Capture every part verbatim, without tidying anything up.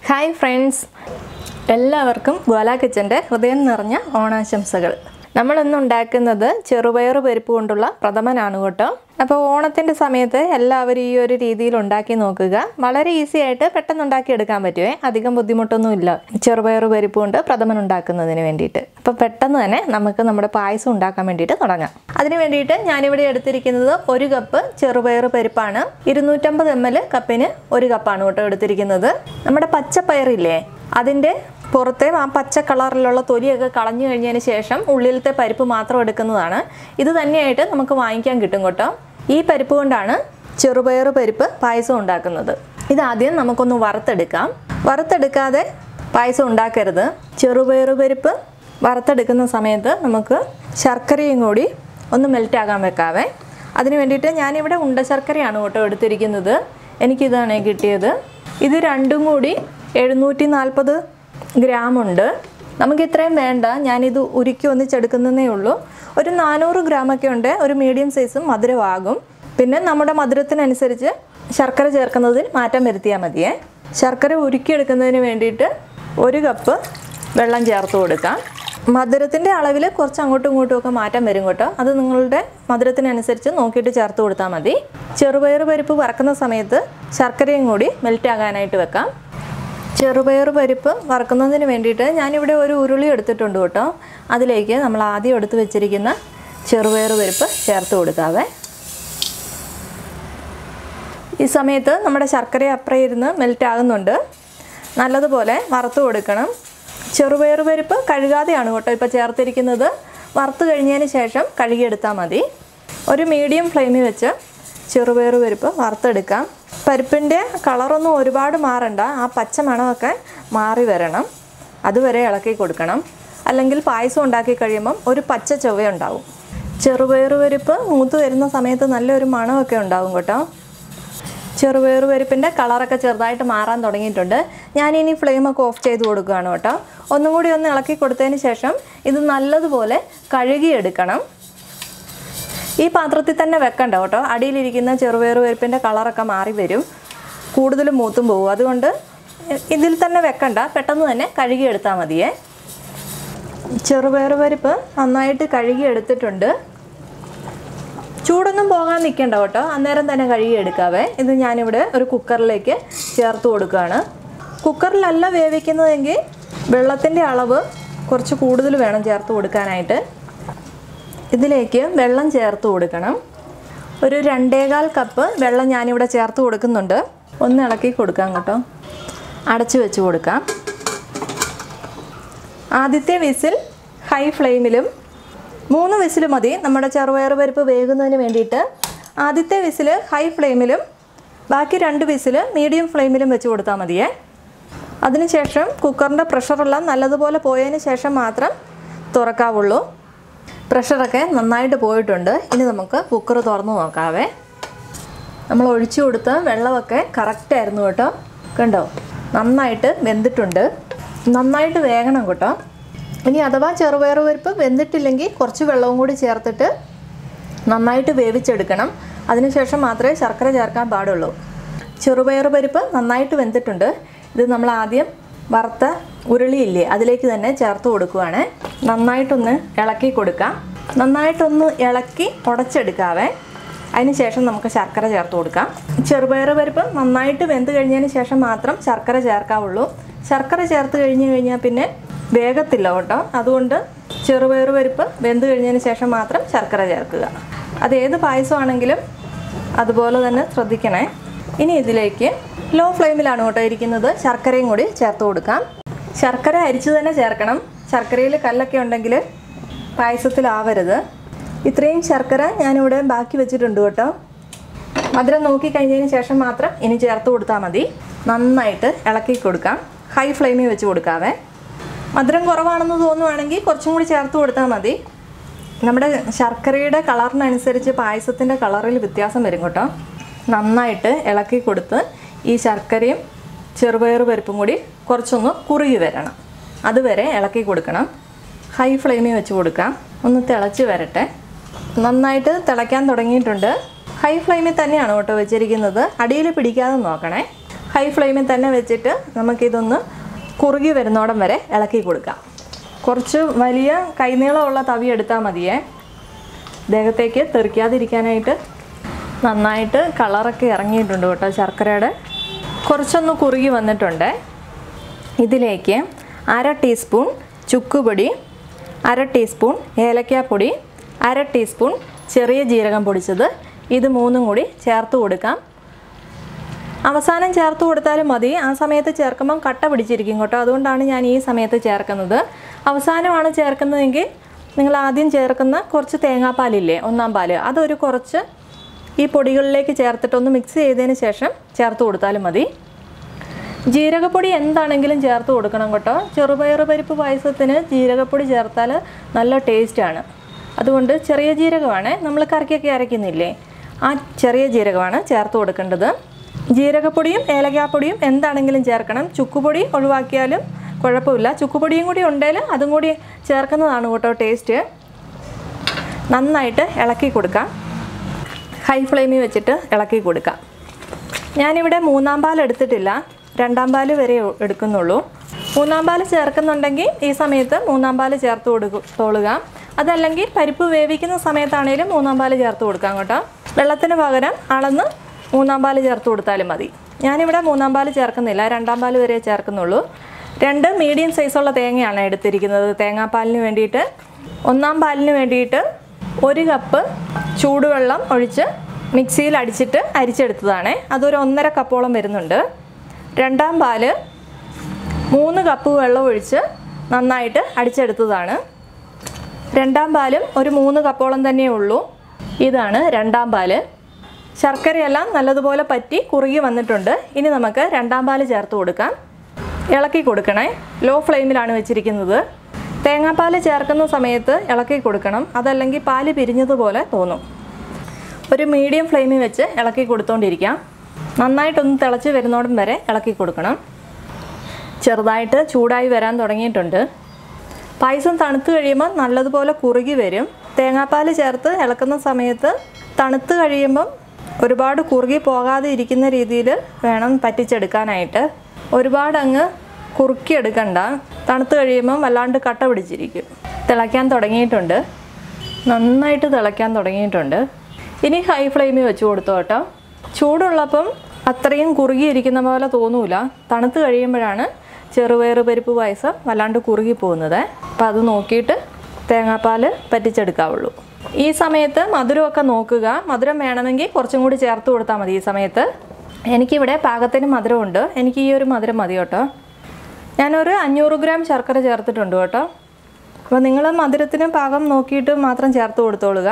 Hi friends, എല്ലാവർക്കും ഗ്വാല കിച്ചൻ്റെ ഹൃദയം നിറഞ്ഞ ഓണാശംസകൾ. നമ്മളിന്ന് ഉണ്ടാക്കുന്നത് ചെറുപയർ പരിപ്പ് കൊണ്ടുള്ള പ്രഥമനാണ് കേട്ടോ. അപ്പോൾ ഓണത്തിൻ്റെ സമയത്ത് എല്ലാവരും ഈ ഒരു രീതിയിൽ ഉണ്ടാക്കി നോക്കുക. വളരെ ഈസി ആയിട്ട് പെട്ടെന്ന് ഉണ്ടാക്കി എടുക്കാൻ പറ്റുമേ, അധികം ബുദ്ധിമുട്ടൊന്നുമില്ല ചെറുപയർ പരിപ്പ് കൊണ്ട് പ്രഥമൻ ഉണ്ടാക്കുന്നതിന് വേണ്ടിയിട്ട്. അപ്പോൾ പെട്ടെന്ന് തന്നെ നമുക്ക് നമ്മുടെ പായസം ഉണ്ടാക്കാൻ വേണ്ടിയിട്ട് തുടങ്ങാം. അതിന് വേണ്ടിയിട്ട് ഞാനിവിടെ എടുത്തിരിക്കുന്നത് ഒരു കപ്പ് ചെറുപയർ പരിപ്പാണ്. ഇരുന്നൂറ്റമ്പത് എം എൽ കപ്പിന് ഒരു കപ്പാണ് കേട്ടോ എടുത്തിരിക്കുന്നത്. നമ്മുടെ പച്ചപ്പയറില്ലേ, അതിൻ്റെ പുറത്തെ ആ പച്ച കളറിലുള്ള തൊലിയൊക്കെ കളഞ്ഞു കഴിഞ്ഞതിന് ശേഷം ഉള്ളിലത്തെ പരിപ്പ് മാത്രം എടുക്കുന്നതാണ്. ഇത് തന്നെയായിട്ട് നമുക്ക് വാങ്ങിക്കാൻ കിട്ടും കേട്ടോ. ഈ പരിപ്പ് കൊണ്ടാണ് ചെറുപയർ പരിപ്പ് പായസം ഉണ്ടാക്കുന്നത്. ഇതാദ്യം നമുക്കൊന്ന് വറുത്തെടുക്കാം. വറുത്തെടുക്കാതെ പായസം ഉണ്ടാക്കരുത്. ചെറുപയർ പരിപ്പ് വറുത്തെടുക്കുന്ന സമയത്ത് നമുക്ക് ശർക്കരയും കൂടി ഒന്ന് മെൽറ്റാകാൻ വെക്കാവേ. അതിന് വേണ്ടിയിട്ട് ഞാനിവിടെ ഉണ്ട ശർക്കരയാണ് കേട്ടോ എടുത്തിരിക്കുന്നത്. എനിക്കിതാണ് കിട്ടിയത്. ഇത് രണ്ടും കൂടി എഴുന്നൂറ്റി നാൽപ്പത് ഗ്രാമുണ്ട്. നമുക്ക് ഇത്രയും വേണ്ട, ഞാനിത് ഉരുക്കി ഒന്നിച്ചെടുക്കുന്നതേ ഉള്ളൂ. ഒരു നാനൂറ് ഗ്രാമൊക്കെ ഉണ്ട്. ഒരു മീഡിയം സൈസും മധുരമാകും. പിന്നെ നമ്മുടെ മധുരത്തിനനുസരിച്ച് ശർക്കര ചേർക്കുന്നതിൽ മാറ്റം വരുത്തിയാൽ മതിയേ. ശർക്കര ഉരുക്കിയെടുക്കുന്നതിന് വേണ്ടിയിട്ട് ഒരു കപ്പ് വെള്ളം ചേർത്ത് കൊടുക്കാം. മധുരത്തിൻ്റെ അളവിൽ കുറച്ച് അങ്ങോട്ടും ഇങ്ങോട്ടും ഒക്കെ മാറ്റം വരും കേട്ടോ. അത് നിങ്ങളുടെ മധുരത്തിനനുസരിച്ച് നോക്കിയിട്ട് ചേർത്ത് കൊടുത്താൽ മതി. ചെറുപയർ പരിപ്പ് വറക്കുന്ന സമയത്ത് ശർക്കരയും കൂടി മെൽറ്റ് ആകാനായിട്ട് വെക്കാം. ചെറുപയർ പരിപ്പ് വറക്കുന്നതിന് വേണ്ടിയിട്ട് ഞാനിവിടെ ഒരു ഉരുളി എടുത്തിട്ടുണ്ട് കേട്ടോ. അതിലേക്ക് നമ്മൾ ആദ്യം എടുത്ത് വെച്ചിരിക്കുന്ന ചെറുപയർ പരിപ്പ് ചേർത്ത് കൊടുക്കാവേ. ഈ സമയത്ത് നമ്മുടെ ശർക്കര അപ്പുറം ഇരുന്ന് മെൽറ്റ് ആകുന്നുണ്ട്. നല്ലതുപോലെ വറുത്ത് കൊടുക്കണം. ചെറുപയർ പരിപ്പ് കഴുകാതെയാണ് കേട്ടോ ഇപ്പോൾ ചേർത്തിരിക്കുന്നത്. വറുത്ത് കഴിഞ്ഞതിന് ശേഷം കഴുകിയെടുത്താൽ മതി. ഒരു മീഡിയം ഫ്ലെയിമിൽ വെച്ച് ചെറുപയർ പരിപ്പ് വറുത്തെടുക്കാം. പരിപ്പിൻ്റെ കളറൊന്നും ഒരുപാട് മാറണ്ട, ആ പച്ച മണമൊക്കെ മാറി വരണം. അതുവരെ ഇളക്കി കൊടുക്കണം. അല്ലെങ്കിൽ പായസം ഉണ്ടാക്കി കഴിയുമ്പം ഒരു പച്ച ചൊവ്വയുണ്ടാവും. ചെറുപയർ പരിപ്പ് മൂത്ത് വരുന്ന സമയത്ത് നല്ലൊരു മണമൊക്കെ ഉണ്ടാവും കേട്ടോ. ചെറുപയർ പരിപ്പിൻ്റെ കളറൊക്കെ ചെറുതായിട്ട് മാറാൻ തുടങ്ങിയിട്ടുണ്ട്. ഞാനിനി ഫ്ലെയിമൊക്കെ ഓഫ് ചെയ്ത് കൊടുക്കുകയാണ് കേട്ടോ. ഒന്നും കൂടി ഒന്ന് ഇളക്കി കൊടുത്തതിന് ശേഷം ഇത് നല്ലതുപോലെ കഴുകിയെടുക്കണം. ഈ പാത്രത്തിൽ തന്നെ വെക്കണ്ട കേട്ടോ. അടിയിലിരിക്കുന്ന ചെറുപയർ പരിപ്പിൻ്റെ കളറൊക്കെ മാറി വരും, കൂടുതൽ മൂത്തും പോകും. അതുകൊണ്ട് ഇതിൽ തന്നെ വെക്കണ്ട, പെട്ടെന്ന് തന്നെ കഴുകിയെടുത്താൽ മതിയേ. ചെറുപയർ പരിപ്പ് നന്നായിട്ട് കഴുകിയെടുത്തിട്ടുണ്ട്. ചൂടൊന്നും പോകാൻ നിൽക്കേണ്ട കേട്ടോ, അന്നേരം തന്നെ കഴുകിയെടുക്കാവേ. ഇത് ഞാനിവിടെ ഒരു കുക്കറിലേക്ക് ചേർത്ത് കൊടുക്കുകയാണ്. കുക്കറിലല്ല വേവിക്കുന്നതെങ്കിൽ വെള്ളത്തിൻ്റെ അളവ് കുറച്ച് കൂടുതൽ വേണം ചേർത്ത് കൊടുക്കാനായിട്ട്. ഇതിലേക്ക് വെള്ളം ചേർത്ത് കൊടുക്കണം. ഒരു രണ്ടേകാൽ കപ്പ് വെള്ളം ഞാനിവിടെ ചേർത്ത് കൊടുക്കുന്നുണ്ട്. ഒന്ന് ഇളക്കി കൊടുക്കാം കേട്ടോ. അടച്ചു വെച്ച് കൊടുക്കാം. ആദ്യത്തെ വിസിൽ ഹൈ ഫ്ലെയിമിലും, മൂന്ന് വിസിൽ മതി നമ്മുടെ ചെറുപയർ പരിപ്പ് വേകുന്നതിന് വേണ്ടിയിട്ട്. ആദ്യത്തെ വിസിൽ ഹൈ ഫ്ലെയിമിലും ബാക്കി രണ്ട് വിസിൽ മീഡിയം ഫ്ലെയിമിലും വെച്ച് കൊടുത്താൽ മതിയേ. അതിനുശേഷം കുക്കറിൻ്റെ പ്രഷറെല്ലാം നല്ലതുപോലെ പോയതിന് ശേഷം മാത്രം തുറക്കാവുള്ളൂ. പ്രഷറൊക്കെ നന്നായിട്ട് പോയിട്ടുണ്ട്. ഇനി നമുക്ക് കുക്കർ തുറന്ന് നോക്കാവേ. നമ്മൾ ഒഴിച്ചു കൊടുത്ത വെള്ളമൊക്കെ കറക്റ്റായിരുന്നു കേട്ടോ. കണ്ടോ, നന്നായിട്ട് വെന്തിട്ടുണ്ട്. നന്നായിട്ട് വേകണം കേട്ടോ. ഇനി അഥവാ ചെറുപയർ പരിപ്പ് വെന്തിട്ടില്ലെങ്കിൽ കുറച്ച് വെള്ളവും കൂടി ചേർത്തിട്ട് നന്നായിട്ട് വേവിച്ചെടുക്കണം. അതിനുശേഷം മാത്രമേ ശർക്കര ചേർക്കാൻ പാടുള്ളൂ. ചെറുപയർ പരിപ്പ് നന്നായിട്ട് വെന്തിട്ടുണ്ട്. ഇത് നമ്മൾ ആദ്യം വറുത്ത ഉരുളിയില്ലേ, അതിലേക്ക് തന്നെ ചേർത്ത് കൊടുക്കുകയാണ്. നന്നായിട്ടൊന്ന് ഇളക്കി കൊടുക്കാം. നന്നായിട്ടൊന്ന് ഇളക്കി ഉടച്ചെടുക്കാവേ. അതിന് ശേഷം നമുക്ക് ശർക്കര ചേർത്ത് കൊടുക്കാം. ചെറുപയർ പരിപ്പ് നന്നായിട്ട് വെന്ത് കഴിഞ്ഞതിന് ശേഷം മാത്രം ശർക്കര ചേർക്കാവുള്ളൂ. ശർക്കര ചേർത്ത് കഴിഞ്ഞ് കഴിഞ്ഞാൽ പിന്നെ വേഗത്തില്ല കേട്ടോ. അതുകൊണ്ട് ചെറുപയർ പരിപ്പ് വെന്ത് കഴിഞ്ഞതിന് ശേഷം മാത്രം ശർക്കര ചേർക്കുക. അത് ഏത് പായസമാണെങ്കിലും അതുപോലെ തന്നെ ശ്രദ്ധിക്കണേ. ഇനി ഇതിലേക്ക് ലോ ഫ്ലെയിമിലാണ് കേട്ടോ ഇരിക്കുന്നത്. ശർക്കരയും കൂടി ചേർത്ത് കൊടുക്കാം. ശർക്കര അരിച്ച് തന്നെ ചേർക്കണം. ശർക്കരയിൽ കല്ലൊക്കെ ഉണ്ടെങ്കിൽ പായസത്തിലാവരുത്. ഇത്രയും ശർക്കര ഞാനിവിടെ ബാക്കി വെച്ചിട്ടുണ്ട് കേട്ടോ. മധുരം നോക്കി കഴിഞ്ഞതിന് ശേഷം മാത്രം ഇനി ചേർത്ത് കൊടുത്താൽ മതി. നന്നായിട്ട് ഇളക്കി കൊടുക്കാം. ഹൈ ഫ്ലെയിമിൽ വെച്ച് കൊടുക്കാവേ. മധുരം കുറവാണെന്ന് തോന്നുവാണെങ്കിൽ കുറച്ചും കൂടി ചേർത്ത് കൊടുത്താൽ മതി. നമ്മുടെ ശർക്കരയുടെ കളറിനനുസരിച്ച് പായസത്തിൻ്റെ കളറിൽ വ്യത്യാസം വരും കേട്ടോ. നന്നായിട്ട് ഇളക്കി കൊടുത്ത് ഈ ശർക്കരയും ചെറുപയർ പരിപ്പും കൂടി കുറച്ചൊന്ന് കുറുകി വരണം. അതുവരെ ഇളക്കി കൊടുക്കണം. ഹൈ ഫ്ലെയിമിൽ വെച്ച് കൊടുക്കാം. ഒന്ന് തിളച്ച് വരട്ടെ. നന്നായിട്ട് തിളയ്ക്കാൻ തുടങ്ങിയിട്ടുണ്ട്. ഹൈ ഫ്ലെയിമിൽ തന്നെയാണ് കേട്ടോ വെച്ചിരിക്കുന്നത്. അടിയിൽ പിടിക്കാതെ നോക്കണേ. ഹൈ ഫ്ലെയിമിൽ തന്നെ വെച്ചിട്ട് നമുക്കിതൊന്ന് കുറുകി വരുന്നോടം വരെ ഇളക്കി കൊടുക്കാം. കുറച്ച് വലിയ കൈനീളമുള്ള തവി എടുത്താൽ മതിയേ, ദേഹത്തേക്ക് തെറിക്കാതിരിക്കാനായിട്ട്. നന്നായിട്ട് കളറൊക്കെ ഇറങ്ങിയിട്ടുണ്ട് കേട്ടോ ശർക്കരയുടെ. കുറച്ചൊന്ന് കുറുകി വന്നിട്ടുണ്ട്. ഇതിലേക്ക് അര ടീസ്പൂൺ ചുക്കുപൊടി, അര ടീസ്പൂൺ ഏലക്കാപ്പൊടി, അര ടീസ്പൂൺ ചെറിയ ജീരകം പൊടിച്ചത്, ഇത് മൂന്നും കൂടി ചേർത്ത് കൊടുക്കാം. അവസാനം ചേർത്ത് കൊടുത്താലും മതി, ആ സമയത്ത് ചേർക്കുമ്പം കട്ട പിടിച്ചിരിക്കും കേട്ടോ. അതുകൊണ്ടാണ് ഞാൻ ഈ സമയത്ത് ചേർക്കുന്നത്. അവസാനമാണ് ചേർക്കുന്നതെങ്കിൽ നിങ്ങൾ ആദ്യം ചേർക്കുന്ന കുറച്ച് തേങ്ങാപ്പാലില്ലേ, ഒന്നാം പാൽ, അതൊരു കുറച്ച് ഈ പൊടികളിലേക്ക് ചേർത്തിട്ടൊന്ന് മിക്സ് ചെയ്തതിന് ശേഷം ചേർത്ത് കൊടുത്താലും മതി. ജീരകപ്പൊടി എന്താണെങ്കിലും ചേർത്ത് കൊടുക്കണം കേട്ടോ. ചെറുപയർ പരിപ്പ് പായസത്തിന് ജീരകപ്പൊടി ചേർത്താൽ നല്ല ടേസ്റ്റാണ്. അതുകൊണ്ട് ചെറിയ ജീരകമാണ്, നമ്മൾ കറിക്കൊക്കെ അരയ്ക്കുന്നില്ലേ, ആ ചെറിയ ജീരകമാണ് ചേർത്ത് കൊടുക്കേണ്ടത്. ജീരകപ്പൊടിയും ഏലക്കാപ്പൊടിയും എന്താണെങ്കിലും ചേർക്കണം. ചുക്കുപൊടി ഒഴിവാക്കിയാലും കുഴപ്പമില്ല. ചുക്കുപൊടിയും കൂടി ഉണ്ടെങ്കിൽ അതും കൂടി ചേർക്കുന്നതാണ് കേട്ടോ ടേസ്റ്റ്. നന്നായിട്ട് ഇളക്കി കൊടുക്കാം. ഹൈ ഫ്ലെയിമിൽ വെച്ചിട്ട് ഇളക്കി കൊടുക്കാം. ഞാനിവിടെ മൂന്നാം പാൽ എടുത്തിട്ടില്ല, രണ്ടാം പാൽ വരെ എടുക്കുന്നുള്ളൂ. മൂന്നാം പാൽ ചേർക്കുന്നുണ്ടെങ്കിൽ ഈ സമയത്ത് മൂന്നാം പാൽ ചേർത്ത് കൊടുത്തോളുക. അതല്ലെങ്കിൽ പരിപ്പ് വേവിക്കുന്ന സമയത്താണെങ്കിലും മൂന്നാം പാൽ ചേർത്ത് കൊടുക്കാം കേട്ടോ. വെള്ളത്തിന് പകരം അളന്ന് മൂന്നാം പാൽ ചേർത്ത് കൊടുത്താലും മതി. ഞാനിവിടെ മൂന്നാം പാൽ ചേർക്കുന്നില്ല, രണ്ടാം പാൽ വരെ ചേർക്കുന്നുള്ളൂ. രണ്ട് മീഡിയം സൈസുള്ള തേങ്ങയാണ് എടുത്തിരിക്കുന്നത് തേങ്ങാപ്പാലിന് വേണ്ടിയിട്ട്. ഒന്നാം പാലിന് വേണ്ടിയിട്ട് ഒരു കപ്പ് ചൂടുവെള്ളം ഒഴിച്ച് മിക്സിയിൽ അടിച്ചിട്ട് അരിച്ചെടുത്തതാണ്. അതൊരു ഒന്നര കപ്പോളം വരുന്നുണ്ട്. രണ്ടാം പാല് മൂന്ന് കപ്പ് വെള്ളം ഒഴിച്ച് നന്നായിട്ട് അടിച്ചെടുത്തതാണ്. രണ്ടാം പാലും ഒരു മൂന്ന് കപ്പോളം തന്നെ ഉള്ളൂ. ഇതാണ് രണ്ടാം പാല്. ശർക്കരയെല്ലാം നല്ലതുപോലെ പറ്റി കുറുകി വന്നിട്ടുണ്ട്. ഇനി നമുക്ക് രണ്ടാം പാല് ചേർത്ത് കൊടുക്കാം. ഇളക്കി കൊടുക്കണേ. ലോ ഫ്ലെയിമിലാണ് വെച്ചിരിക്കുന്നത്. തേങ്ങാപ്പാൽ ചേർക്കുന്ന സമയത്ത് ഇളക്കി കൊടുക്കണം, അതല്ലെങ്കിൽ പാല് പിരിഞ്ഞതുപോലെ തോന്നും. ഒരു മീഡിയം ഫ്ലെയിമിൽ വെച്ച് ഇളക്കി കൊടുത്തോണ്ടിരിക്കാം. നന്നായിട്ടൊന്ന് തിളച്ച് വരുന്നോടം വരെ ഇളക്കി കൊടുക്കണം. ചെറുതായിട്ട് ചൂടായി വരാൻ തുടങ്ങിയിട്ടുണ്ട്. പായസം തണുത്ത് കഴിയുമ്പോൾ നല്ലതുപോലെ കുറുകി വരും. തേങ്ങാപ്പാൽ ചേർത്ത് ഇളക്കുന്ന സമയത്ത് തണുത്ത് കഴിയുമ്പം ഒരുപാട് കുറുകി പോകാതെ ഇരിക്കുന്ന രീതിയിൽ വേണം പറ്റിച്ചെടുക്കാനായിട്ട്. ഒരുപാട് അങ്ങ് കുറുക്കിയെടുക്കണ്ട, തണുത്ത് കഴിയുമ്പം വല്ലാണ്ട് കട്ട പിടിച്ചിരിക്കും. തിളയ്ക്കാൻ തുടങ്ങിയിട്ടുണ്ട്, നന്നായിട്ട് തിളയ്ക്കാൻ തുടങ്ങിയിട്ടുണ്ട്. ഇനി ഹൈ ഫ്ലെയിമിൽ വെച്ച് കൊടുത്തു കേട്ടോ. ചൂടുള്ളപ്പം അത്രയും കുറുകിയിരിക്കുന്ന പോലെ തോന്നൂല, തണുത്ത് കഴിയുമ്പോഴാണ് ചെറുപയർ പരിപ്പ് പായസം വല്ലാണ്ട് കുറുകി പോകുന്നത്. അപ്പം അത് നോക്കിയിട്ട് തേങ്ങാപ്പാൽ പറ്റിച്ചെടുക്കാവുള്ളൂ. ഈ സമയത്ത് മധുരമൊക്കെ നോക്കുക. മധുരം വേണമെങ്കിൽ കുറച്ചും കൂടി ചേർത്ത് കൊടുത്താൽ മതി. ഈ സമയത്ത് എനിക്കിവിടെ പാകത്തിന് മധുരമുണ്ട്, എനിക്ക് ഈ ഒരു മധുരം മതി കേട്ടോ. ഞാനൊരു അഞ്ഞൂറ് ഗ്രാം ശർക്കര ചേർത്തിട്ടുണ്ട് കേട്ടോ. അപ്പോൾ നിങ്ങൾ മധുരത്തിന് പാകം നോക്കിയിട്ട് മാത്രം ചേർത്ത് കൊടുത്തോളുക.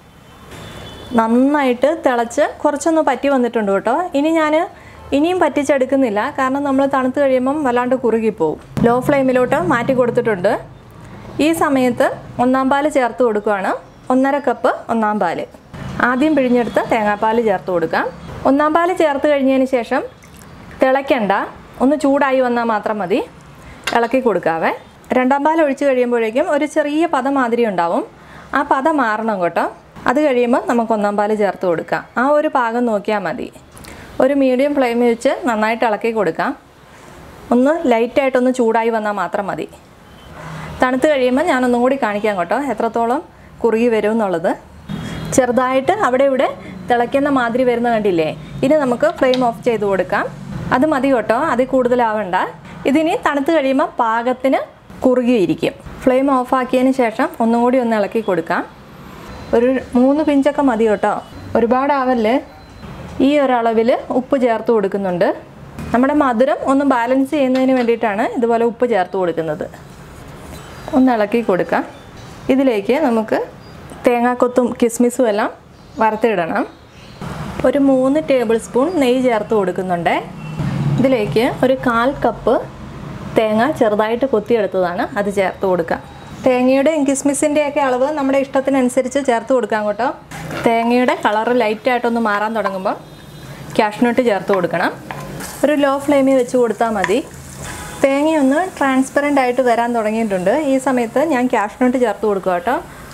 നന്നായിട്ട് തിളച്ച് കുറച്ചൊന്ന് പറ്റി വന്നിട്ടുണ്ട് കേട്ടോ. ഇനി ഞാൻ ഇനിയും പറ്റിച്ചെടുക്കുന്നില്ല, കാരണം നമ്മൾ തണുത്ത് കഴിയുമ്പം വല്ലാണ്ട് കുറുകിപ്പോവും. ലോ ഫ്ലെയിമിലോട്ട് മാറ്റി കൊടുത്തിട്ടുണ്ട്. ഈ സമയത്ത് ഒന്നാം പാൽ ചേർത്ത് കൊടുക്കുകയാണ്. ഒന്നര കപ്പ് ഒന്നാം പാൽ. ആദ്യം പിഴിഞ്ഞെടുത്ത് തേങ്ങാപ്പാൽ ചേർത്ത് കൊടുക്കാം. ഒന്നാം പാൽ ചേർത്ത് കഴിഞ്ഞതിന് ശേഷം തിളയ്ക്കണ്ട, ഒന്ന് ചൂടായി വന്നാൽ മാത്രം മതി. ഇളക്കി കൊടുക്കാവേ. രണ്ടാം പാൽ ഒഴിച്ച് കഴിയുമ്പോഴേക്കും ഒരു ചെറിയ പദം മാതിരി ഉണ്ടാവും. ആ പദം മാറണം കേട്ടോ. അത് കഴിയുമ്പോൾ നമുക്ക് ഒന്നാം പാൽ ചേർത്ത് കൊടുക്കാം. ആ ഒരു പാകം നോക്കിയാൽ മതി. ഒരു മീഡിയം ഫ്ലെയിമിൽ വെച്ച് നന്നായിട്ട് ഇളക്കി കൊടുക്കാം. ഒന്ന് ലൈറ്റായിട്ടൊന്ന് ചൂടായി വന്നാൽ മാത്രം മതി. തണുത്ത് കഴിയുമ്പോൾ ഞാനൊന്നും കൂടി കാണിക്കാം കേട്ടോ എത്രത്തോളം കുറുകി വരും എന്നുള്ളത്. ചെറുതായിട്ട് അവിടെ ഇവിടെ തിളയ്ക്കുന്ന മാതിരി വരുന്ന കണ്ടില്ലേ. ഇനി നമുക്ക് ഫ്ലെയിം ഓഫ് ചെയ്ത് കൊടുക്കാം. അത് മതി കേട്ടോ, അതിൽ കൂടുതലാവണ്ട. ഇതിനി തണുത്ത് കഴിയുമ്പോൾ പാകത്തിന് കുറുകിയിരിക്കും. ഫ്ലെയിം ഓഫാക്കിയതിന് ശേഷം ഒന്നും കൂടി ഒന്ന് ഇളക്കി കൊടുക്കാം. ഒരു മൂന്ന് പിഞ്ചൊക്കെ മതി കേട്ടോ, ഒരുപാടാവല്ലേ. ഈ ഒരളവിൽ ഉപ്പ് ചേർത്ത് കൊടുക്കുന്നുണ്ട്. നമ്മുടെ മധുരം ഒന്ന് ബാലൻസ് ചെയ്യുന്നതിന് വേണ്ടിയിട്ടാണ് ഇതുപോലെ ഉപ്പ് ചേർത്ത് കൊടുക്കുന്നത്. ഒന്ന് ഇളക്കി കൊടുക്കാം. ഇതിലേക്ക് നമുക്ക് തേങ്ങാക്കൊത്തും കിസ്മിസും എല്ലാം വറുത്തിടണം. ഒരു മൂന്ന് ടേബിൾ സ്പൂൺ നെയ്യ് ചേർത്ത് കൊടുക്കുന്നുണ്ട്. ഇതിലേക്ക് ഒരു കാൽ കപ്പ് തേങ്ങ ചെറുതായിട്ട് കൊത്തിയെടുത്തതാണ്, അത് ചേർത്ത് കൊടുക്കാം. തേങ്ങയുടെയും കിസ്മിസിൻ്റെയൊക്കെ അളവ് നമ്മുടെ ഇഷ്ടത്തിനനുസരിച്ച് ചേർത്ത് കൊടുക്കാം കേട്ടോ. തേങ്ങയുടെ കളറ് ലൈറ്റായിട്ടൊന്ന് മാറാൻ തുടങ്ങുമ്പോൾ കാഷ്നട്ട് ചേർത്ത് കൊടുക്കണം. ഒരു ലോ ഫ്ലെയിമിൽ വെച്ച് കൊടുത്താൽ മതി. തേങ്ങയൊന്ന് ട്രാൻസ്പെറൻ്റ് ആയിട്ട് വരാൻ തുടങ്ങിയിട്ടുണ്ട്. ഈ സമയത്ത് ഞാൻ കാഷ്നട്ട് ചേർത്ത് കൊടുക്കുക കേട്ടോ.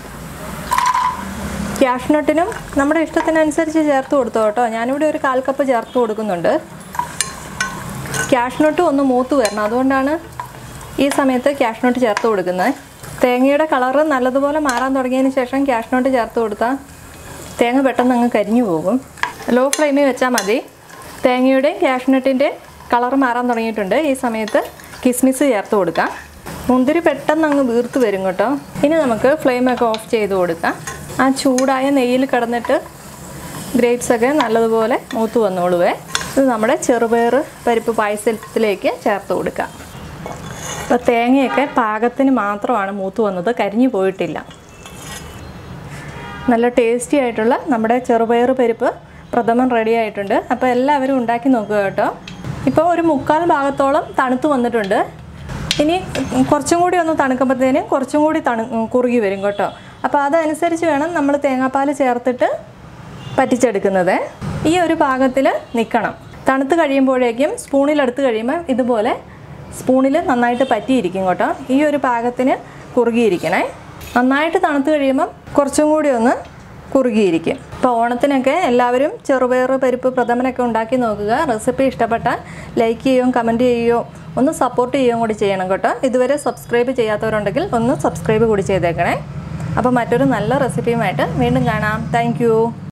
കാഷ്നട്ടിനും നമ്മുടെ ഇഷ്ടത്തിനനുസരിച്ച് ചേർത്ത് കൊടുത്തു കേട്ടോ. ഞാനിവിടെ ഒരു കാൽ കപ്പ് ചേർത്ത് കൊടുക്കുന്നുണ്ട്. കാഷ്നട്ട് ഒന്ന് മൂത്ത് വരണം, അതുകൊണ്ടാണ് ഈ സമയത്ത് കാഷ്നട്ട് ചേർത്ത് കൊടുക്കുന്നത്. തേങ്ങയുടെ കളറ് നല്ലതുപോലെ മാറാൻ തുടങ്ങിയതിന് ശേഷം കാഷ്നട്ട് ചേർത്ത് കൊടുത്താൽ തേങ്ങ പെട്ടെന്ന് അങ്ങ് കരിഞ്ഞു പോകും. ലോ ഫ്ലെയിമിൽ വെച്ചാൽ മതി. തേങ്ങയുടെ കാഷ്നട്ടിൻ്റെ കളർ മാറാൻ തുടങ്ങിയിട്ടുണ്ട്. ഈ സമയത്ത് കിസ്മിസ് ചേർത്ത് കൊടുക്കാം. മുന്തിരി പെട്ടെന്ന് അങ്ങ് വീർത്ത് വരും കേട്ടോ. ഇനി നമുക്ക് ഫ്ലെയിമൊക്കെ ഓഫ് ചെയ്ത് കൊടുക്കാം. ആ ചൂടായ നെയ്യിൽ കിടന്നിട്ട് ഗ്രേപ്സൊക്കെ നല്ലതുപോലെ മൂത്ത് വന്നോളുവേ. ഇത് നമ്മുടെ ചെറുപയർ പരിപ്പ് പായസത്തിലേക്ക് ചേർത്ത് കൊടുക്കാം. അപ്പോൾ തേങ്ങയൊക്കെ പാകത്തിന് മാത്രമാണ് മൂത്ത് വന്നത്, കരിഞ്ഞു പോയിട്ടില്ല. നല്ല ടേസ്റ്റി ആയിട്ടുള്ള നമ്മുടെ ചെറുപയർ പരിപ്പ് പ്രഥമൻ റെഡി ആയിട്ടുണ്ട്. അപ്പോൾ എല്ലാവരും ഉണ്ടാക്കി നോക്കുക കേട്ടോ. ഇപ്പോൾ ഒരു മുക്കാൽ ഭാഗത്തോളം തണുത്ത് വന്നിട്ടുണ്ട്. ഇനി കുറച്ചും കൂടി ഒന്ന് തണുക്കുമ്പോഴത്തേനും കുറച്ചും കൂടി തണു കുറുകി വരും കേട്ടോ. അപ്പോൾ അതനുസരിച്ച് വേണം നമ്മൾ തേങ്ങാപ്പാൽ ചേർത്തിട്ട് പറ്റിച്ചെടുക്കുന്നത്. ഈ ഒരു പാകത്തിൽ നിൽക്കണം. തണുത്ത് കഴിയുമ്പോഴേക്കും സ്പൂണിലെടുത്ത് കഴിയുമ്പോൾ ഇതുപോലെ സ്പൂണിൽ നന്നായിട്ട് പറ്റിയിരിക്കും കേട്ടോ. ഈ ഒരു പാകത്തിന് കുറുകിയിരിക്കണേ. നന്നായിട്ട് തണുത്ത് കഴിയുമ്പം കുറച്ചും കൂടി ഒന്ന് കുറുകിയിരിക്കും. ഇപ്പോൾ ഓണത്തിനൊക്കെ എല്ലാവരും ചെറുപയർ പരിപ്പ് പ്രഥമനൊക്കെ ഉണ്ടാക്കി നോക്കുക. റെസിപ്പി ഇഷ്ടപ്പെട്ടാൽ ലൈക്ക് ചെയ്യുകയും കമൻറ്റ് ചെയ്യുകയോ ഒന്ന് സപ്പോർട്ട് ചെയ്യുകയും കൂടി ചെയ്യണം കേട്ടോ. ഇതുവരെ സബ്സ്ക്രൈബ് ചെയ്യാത്തവരുണ്ടെങ്കിൽ ഒന്ന് സബ്സ്ക്രൈബ് കൂടി ചെയ്തേക്കണേ. അപ്പോൾ മറ്റൊരു നല്ല റെസിപ്പിയുമായിട്ട് വീണ്ടും കാണാം. താങ്ക്